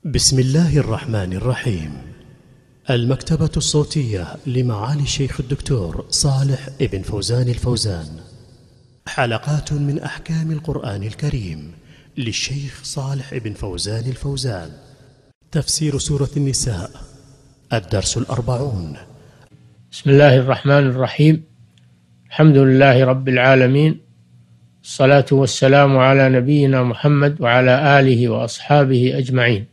بسم الله الرحمن الرحيم. المكتبة الصوتية لمعالي الشيخ الدكتور صالح ابن فوزان الفوزان. حلقات من أحكام القرآن الكريم للشيخ صالح ابن فوزان الفوزان. تفسير سورة النساء، الدرس 40. بسم الله الرحمن الرحيم. الحمد لله رب العالمين، الصلاة والسلام على نبينا محمد وعلى آله وأصحابه أجمعين.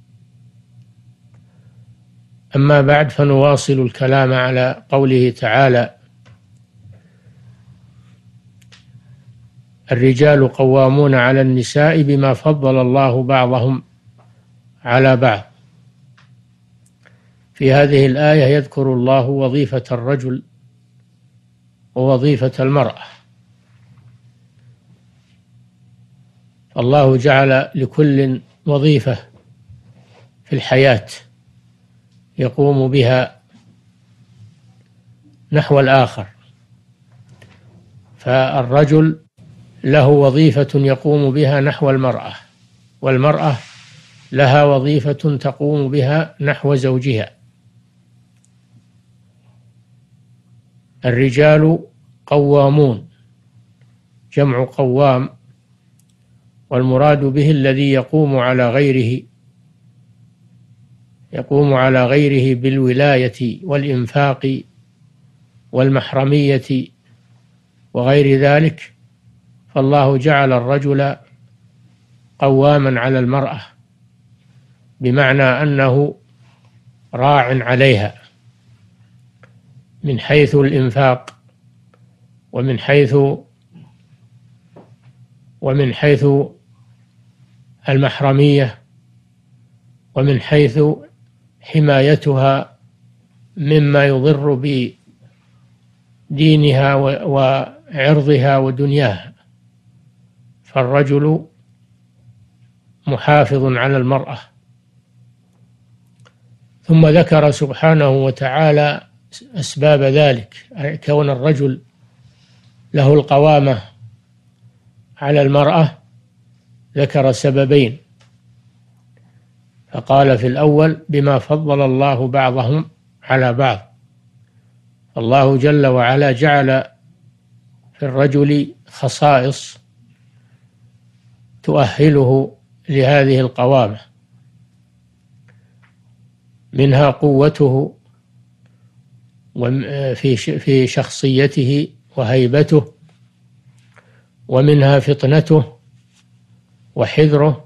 أما بعد، فنواصل الكلام على قوله تعالى: الرجال قوامون على النساء بما فضل الله بعضهم على بعض. في هذه الآية يذكر الله وظيفة الرجل ووظيفة المرأة. الله جعل لكل وظيفة في الحياة يقوم بها نحو الآخر، فالرجل له وظيفة يقوم بها نحو المرأة، والمرأة لها وظيفة تقوم بها نحو زوجها. الرجال قوامون، جمع قوام، والمراد به الذي يقوم على غيره بالولاية والإنفاق والمحرمية وغير ذلك. فالله جعل الرجل قواما على المرأة، بمعنى أنه راع عليها من حيث الإنفاق ومن حيث المحرمية ومن حيث حمايتها مما يضر بدينها وعرضها ودنياها. فالرجل محافظ على المرأة. ثم ذكر سبحانه وتعالى أسباب ذلك، كون الرجل له القوامة على المرأة. ذكر سببين، فقال في الأول: بما فضل الله بعضهم على بعض. الله جل وعلا جعل في الرجل خصائص تؤهله لهذه القوامة، منها قوته في شخصيته وهيبته، ومنها فطنته وحذره،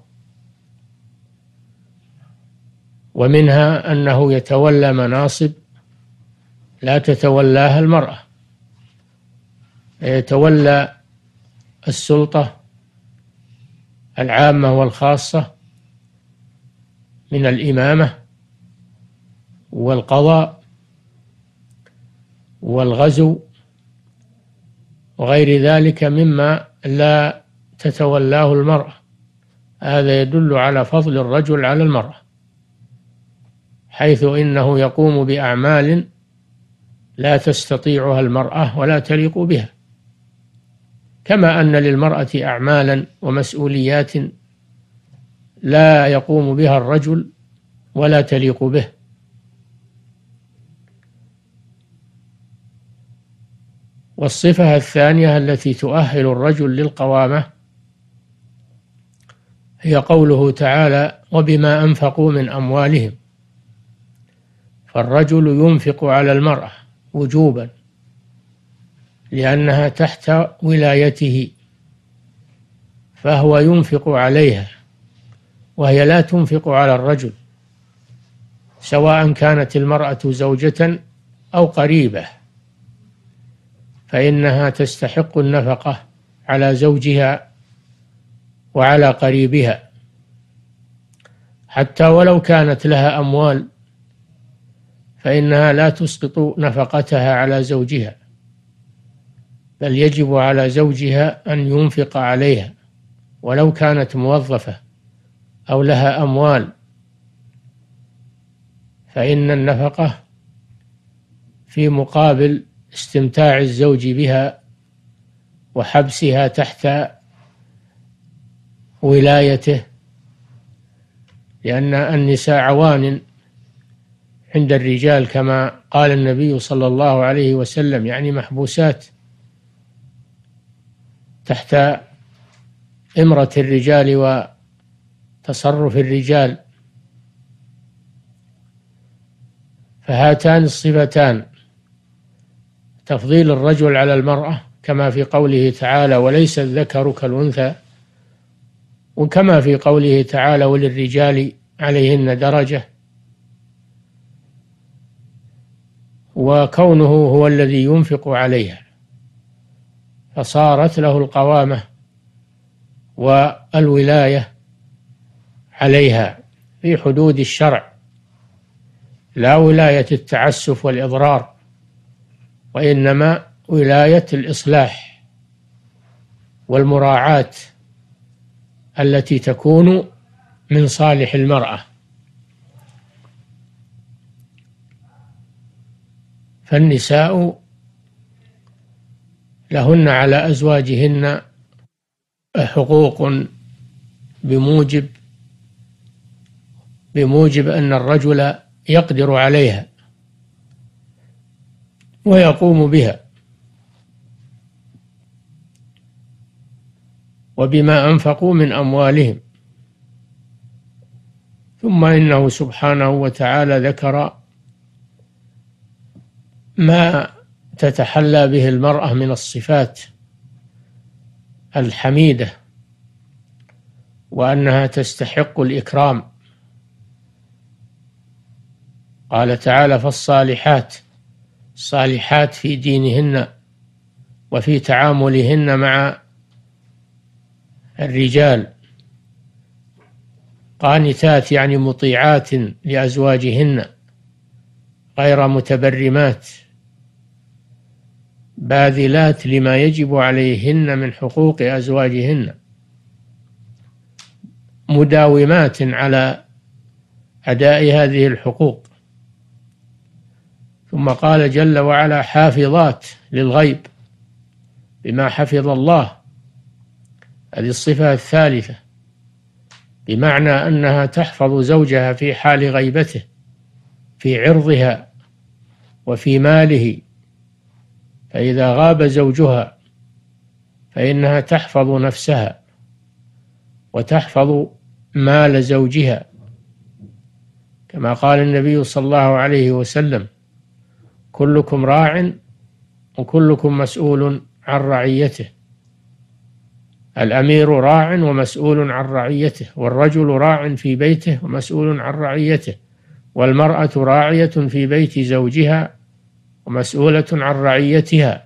ومنها أنه يتولى مناصب لا تتولاها المرأة، يتولى السلطة العامة والخاصة من الإمامة والقضاء والغزو وغير ذلك مما لا تتولاه المرأة. هذا يدل على فضل الرجل على المرأة، حيث إنه يقوم بأعمال لا تستطيعها المرأة ولا تليق بها، كما أن للمرأة أعمالا ومسؤوليات لا يقوم بها الرجل ولا تليق به. والصفة الثانية التي تؤهل الرجل للقوامة هي قوله تعالى: وبما أنفقوا من أموالهم. فالرجل ينفق على المرأة وجوبا، لأنها تحت ولايته، فهو ينفق عليها وهي لا تنفق على الرجل، سواء كانت المرأة زوجة أو قريبة، فإنها تستحق النفقة على زوجها وعلى قريبها، حتى ولو كانت لها أموال فإنها لا تسقط نفقتها على زوجها، بل يجب على زوجها أن ينفق عليها ولو كانت موظفة أو لها أموال، فإن النفقة في مقابل استمتاع الزوج بها وحبسها تحت ولايته، لأن النساء عوان عند الرجال كما قال النبي صلى الله عليه وسلم، يعني محبوسات تحت إمرة الرجال وتصرف الرجال. فهاتان الصفتان، تفضيل الرجل على المرأة كما في قوله تعالى وليس الذكر كالأنثى، وكما في قوله تعالى وللرجال عليهن درجة، وكونه هو الذي ينفق عليها فصارت له القوامة والولاية عليها في حدود الشرع، لا ولاية التعسف والإضرار، وإنما ولاية الإصلاح والمراعاة التي تكون من صالح المرأة. فالنساء لهن على أزواجهن حقوق بموجب أن الرجل يقدر عليها ويقوم بها، وبما أنفقوا من أموالهم. ثم إنه سبحانه وتعالى ذكر ما تتحلى به المرأة من الصفات الحميدة، وأنها تستحق الإكرام. قال تعالى فالصالحات، الصالحات في دينهن وفي تعاملهن مع الرجال، قانتات يعني مطيعات لأزواجهن غير متبرمات، باذلات لما يجب عليهن من حقوق أزواجهن، مداومات على أداء هذه الحقوق. ثم قال جل وعلا حافظات للغيب بما حفظ الله، هذه الصفة الثالثة، بمعنى أنها تحفظ زوجها في حال غيبته، في عرضها وفي ماله، فإذا غاب زوجها فإنها تحفظ نفسها وتحفظ مال زوجها، كما قال النبي صلى الله عليه وسلم كلكم راع وكلكم مسؤول عن رعيته. الأمير راع ومسؤول عن رعيته، والرجل راع في بيته ومسؤول عن رعيته، والمرأة راعية في بيت زوجها ومسؤولة عن رعيتها،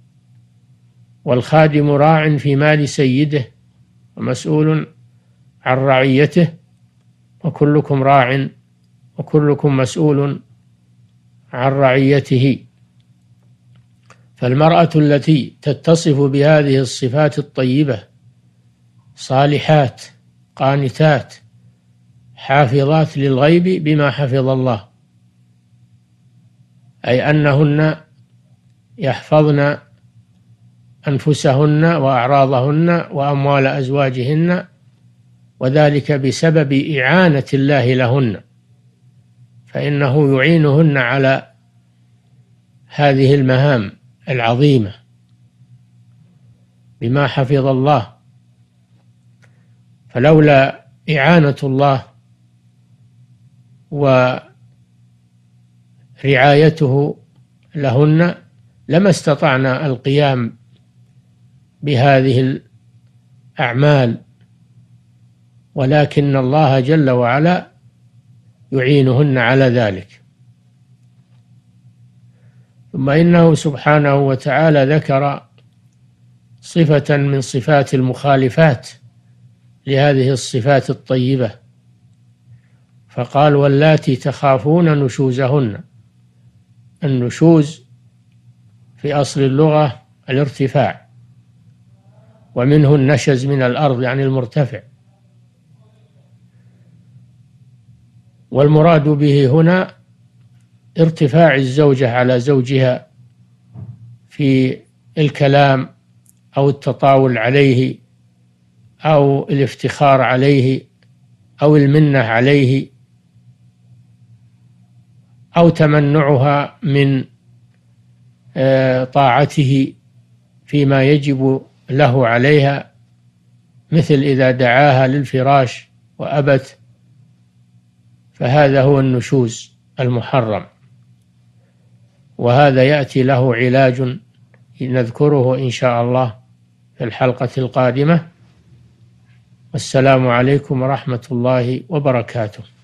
والخادم راع في مال سيده ومسؤول عن رعيته، وكلكم راع وكلكم مسؤول عن رعيته. فالمرأة التي تتصف بهذه الصفات الطيبة، صالحات قانتات حافظات للغيب بما حفظ الله، أي أنهن يحفظن أنفسهن وأعراضهن وأموال أزواجهن، وذلك بسبب إعانة الله لهن، فإنه يعينهن على هذه المهام العظيمة بما حفظ الله. فلولا إعانة الله ورعايته لهن لما استطعنا القيام بهذه الأعمال، ولكن الله جل وعلا يعينهن على ذلك. ثم إنه سبحانه وتعالى ذكر صفة من صفات المخالفات لهذه الصفات الطيبة، فقال واللاتي تخافون نشوزهن. النشوز في أصل اللغة الارتفاع، ومنه النشز من الأرض يعني المرتفع، والمراد به هنا ارتفاع الزوجة على زوجها في الكلام أو التطاول عليه أو الافتخار عليه أو المنة عليه أو تمنعها من طاعته فيما يجب له عليها، مثل إذا دعاها للفراش وأبت، فهذا هو النشوز المحرم، وهذا يأتي له علاج نذكره إن شاء الله في الحلقة القادمة. والسلام عليكم ورحمة الله وبركاته.